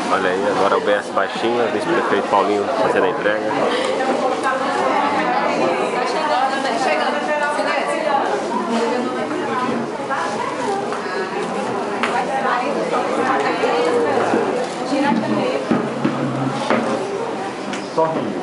Olha aí, agora o BS Baixinha, vice-prefeito Paulinho fazendo a entrega. Sorrindo.